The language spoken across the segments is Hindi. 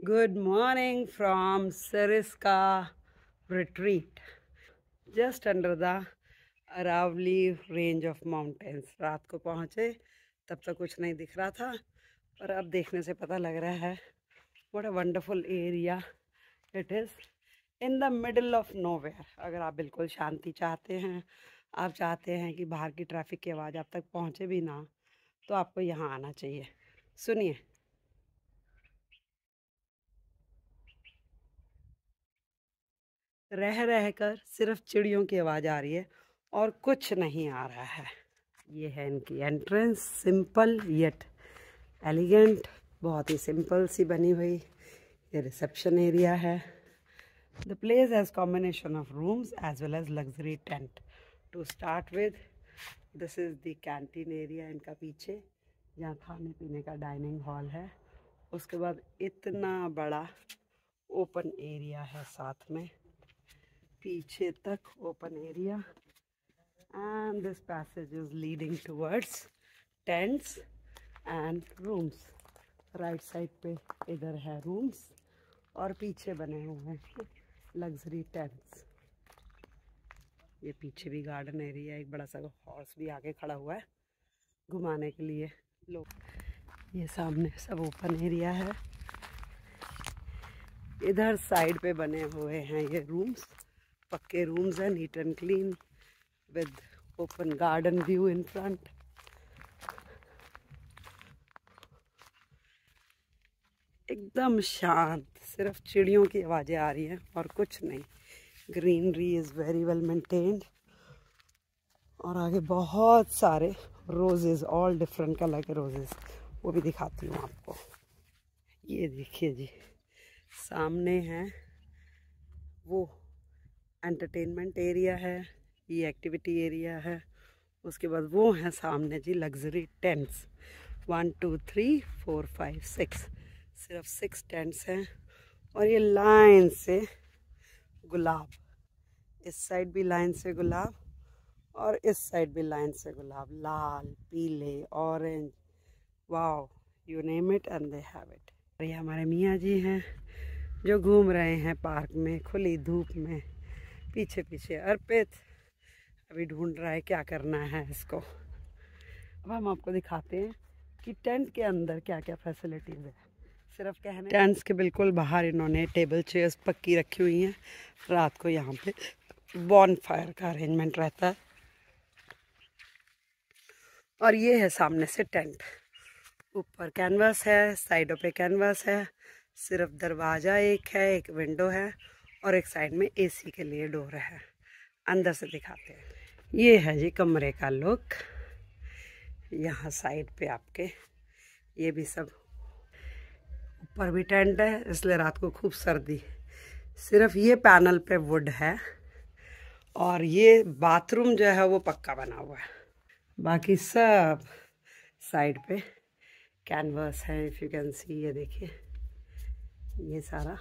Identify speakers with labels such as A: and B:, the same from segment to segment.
A: Good morning from Sariska retreat, just under the Aravali range of mountains. रात को पहुँचे तब तक कुछ नहीं दिख रहा था, पर अब देखने से पता लग रहा है what a wonderful area it is in the middle of nowhere. अगर आप बिल्कुल शांति चाहते हैं, आप चाहते हैं कि बाहर की ट्रैफिक की आवाज़ आप तक पहुँचे भी ना, तो आपको यहाँ आना चाहिए। सुनिए, रह रह कर सिर्फ चिड़ियों की आवाज़ आ रही है और कुछ नहीं आ रहा है। ये है इनकी एंट्रेंस, सिंपल येट एलिगेंट, बहुत ही सिंपल सी बनी हुई। ये रिसेप्शन एरिया है। The place has combination of rooms as well as luxury tent. To start with, this is the canteen area इनका पीछे, जहाँ खाने पीने का डाइनिंग हॉल है। उसके बाद इतना बड़ा ओपन एरिया है साथ में, पीछे तक open area, and this passage is leading towards tents and rooms. Right side पे इधर है रूम्स और पीछे बने हुए हैं लग्जरी टेंट्स। ये पीछे भी गार्डन एरिया, एक बड़ा सा हॉर्स भी आगे खड़ा हुआ है घुमाने के लिए लोग। ये सामने सब ओपन एरिया है। इधर साइड पे बने हुए हैं ये रूम्स, पक्के रूम्स हैं, neat and clean with open garden view in front. एकदम शांत, सिर्फ चिड़ियों की आवाज़ें आ रही हैं और कुछ नहीं। Greenery is very well maintained और आगे बहुत सारे रोजेस, ऑल डिफरेंट कलर के रोजेस, वो भी दिखाती हूँ आपको। ये देखिए जी, सामने है वो एंटरटेनमेंट एरिया है, ये एक्टिविटी एरिया है। उसके बाद वो हैं सामने जी लग्जरी टेंट्स। 1 2 3 4 5 6, सिर्फ 6 टेंट्स हैं। और ये लाइन से गुलाब, इस साइड भी लाइन से गुलाब और इस साइड भी लाइन से गुलाब, लाल, पीले, orange, wow, you name it and they have it. ये हमारे मियाँ जी हैं जो घूम रहे हैं पार्क में खुली धूप में। पीछे पीछे अर्पित अभी ढूंढ रहा है क्या करना है इसको। अब हम आपको दिखाते हैं कि टेंट के अंदर क्या क्या फैसिलिटीज़ है। सिर्फ कहने, टेंट्स के बिल्कुल बाहर इन्होंने टेबल चेयर्स पक्की रखी हुई हैं। रात को यहाँ पे बॉनफायर का अरेंजमेंट रहता है। और ये है सामने से टेंट, ऊपर कैनवास है, साइडों पे कैनवास है, सिर्फ दरवाज़ा एक है, एक विंडो है और एक साइड में एसी के लिए डोर है। अंदर से दिखाते हैं। ये है जी कमरे का लुक। यहाँ साइड पे आपके ये भी सब, ऊपर भी टेंट है इसलिए रात को खूब सर्दी। सिर्फ ये पैनल पे वुड है और ये बाथरूम जो है वो पक्का बना हुआ है। बाकी सब साइड पे कैनवास है, इफ़ यू कैन सी। ये देखिए, ये सारा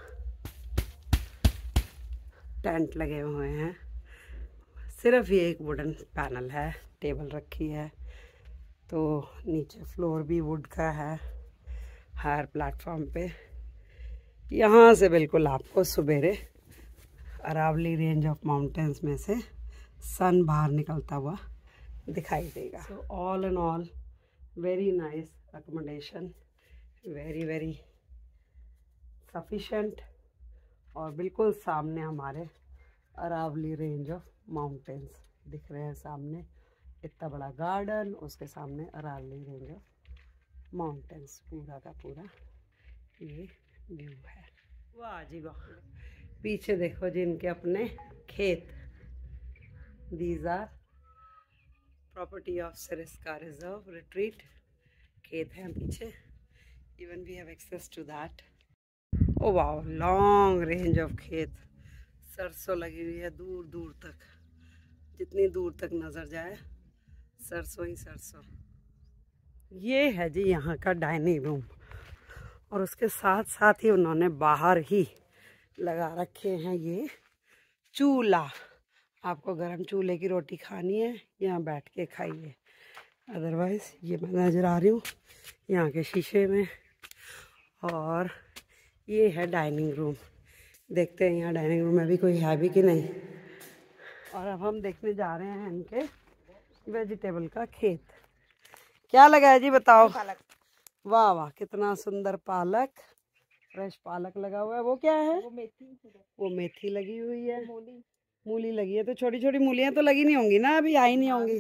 A: टेंट लगे हुए हैं। सिर्फ ये एक वुडन पैनल है, टेबल रखी है, तो नीचे फ्लोर भी वुड का है हायर प्लेटफॉर्म पे। यहाँ से बिल्कुल आपको सवेरे अरावली रेंज ऑफ माउंटेन्स में से सन बाहर निकलता हुआ दिखाई देगा। So all and all very nice accommodation, very very sufficient. और बिल्कुल सामने हमारे अरावली रेंज ऑफ माउंटेन्स दिख रहे हैं। सामने इतना बड़ा गार्डन, उसके सामने अरावली रेंज ऑफ माउंटेन्स, पूरा का पूरा ये व्यू है। वाह जी वाह। पीछे देखो जी इनके अपने खेत। These are property of Sariska reserve retreat. खेत हैं पीछे, even we have access to that. ओ वाह, लॉन्ग रेंज ऑफ खेत, सरसों लगी हुई है दूर दूर तक, जितनी दूर तक नज़र जाए सरसों ही सरसों। ये है जी यहाँ का डाइनिंग रूम और उसके साथ साथ ही उन्होंने बाहर ही लगा रखे हैं ये चूल्हा। आपको गरम चूल्हे की रोटी खानी है, यहाँ बैठ के खाइए। अदरवाइज़ ये मैं नज़र आ रही हूँ यहाँ के शीशे में। और ये है डाइनिंग रूम। देखते हैं यहाँ डाइनिंग रूम में भी कोई है भी कि नहीं। और अब हम देखने जा रहे हैं इनके वेजिटेबल का खेत। क्या लगा है जी बताओ? पालक। वाह वाह, कितना सुंदर पालक, फ्रेश पालक लगा हुआ है। वो क्या है? वो मेथी लगी हुई है, मूली लगी है। तो छोटी छोटी मूलियाँ तो लगी नहीं होंगी ना, अभी आई नहीं होंगी।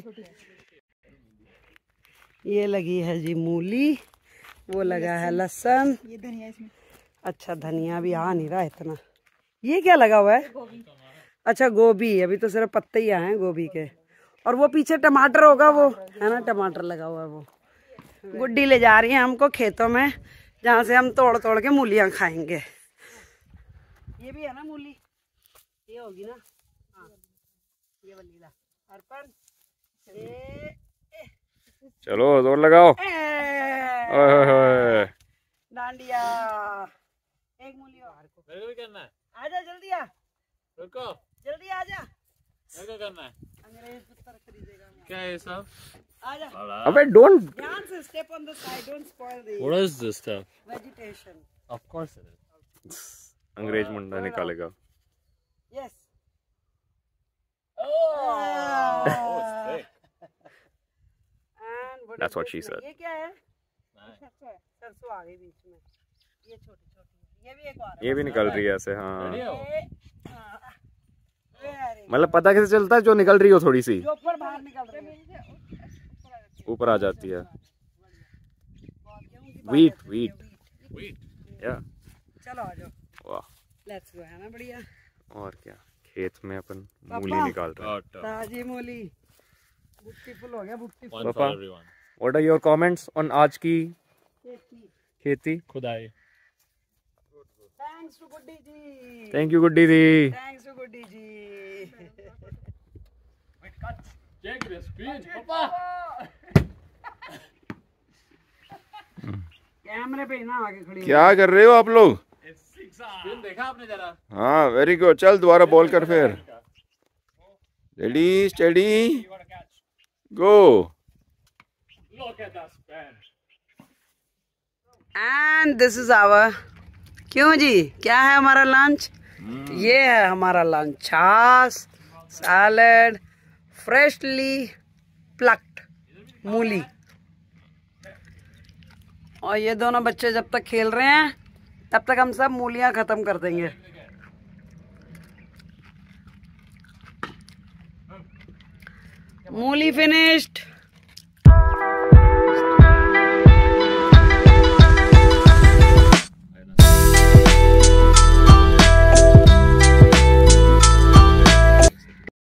A: ये लगी है जी मूली, वो लगा है लहसुन, ये धनिया इसमें। अच्छा, धनिया भी आ नहीं रहा इतना। ये क्या लगा हुआ है? अच्छा, गोभी। अभी तो सिर्फ पत्ते ही आए हैं गोभी के। और वो पीछे टमाटर होगा, वो है ना, टमाटर लगा हुआ है। वो गुड्डी ले जा रही है हमको खेतों में, जहाँ से हम तोड़ तोड़ के मूलियाँ खाएंगे। ये भी है ना मूली, ये होगी ना? हाँ, ये वाली ला अर्पण।
B: चलो जोर लगाओ।
A: डांडिया। एक मूली और को मेरे को भी करना है। आजा जल्दी आ, रुको जल्दी आजा। मेरे को करना है। अंग्रेज पुत्र खरीदेगा क्या है सब? आजा।
B: अबे डोंट,
A: ध्यान से step on the side, don't spoil the
B: what is this stuff?
A: Vegetation.
B: Of course it is. अंग्रेज मुंडा निकालेगा।
A: Yes.
B: That's what she said.
A: ये क्या है? सरसों आ गई बीच में। ये छोटी छोटी, ये भी एक और।
B: ये भी निकल रही है ऐसे। हाँ, मतलब पता कैसे चलता है जो निकल रही हो थोड़ी सी,
A: जो ऊपर बाहर निकल रही है,
B: ऊपर आ जाती है। वीट वीट या।
A: चलो आ जाओ।
B: वाह,
A: लेट्स गो, है ना बढ़िया।
B: और क्या, खेत में अपन मूली निकाल रहे हैं।
A: ताजी मूली, ब्यूटीफुल हो गया, ब्यूटीफुल।
B: पापा, what are your comments on आज की खेती?
C: खुदाई।
A: Thanks to Guddi ji.
B: Thank you Guddi ji.
A: Thanks to Guddi ji. कैमरे पे ना आगे खड़ी।
D: क्या कर रहे हो आप लोग?
C: देखा आपने जरा?
D: हाँ, वेरी गुड। चल दोबारा बॉल कर फिर। Ready steady go.
A: And this is our, क्यों जी, क्या है हमारा लंच? ये है हमारा लंच, छाछ, सैलेड, फ्रेशली प्लक्ड मूली। और ये दोनों बच्चे जब तक खेल रहे हैं तब तक हम सब मूलियां खत्म कर देंगे। मूली फिनिश्ड।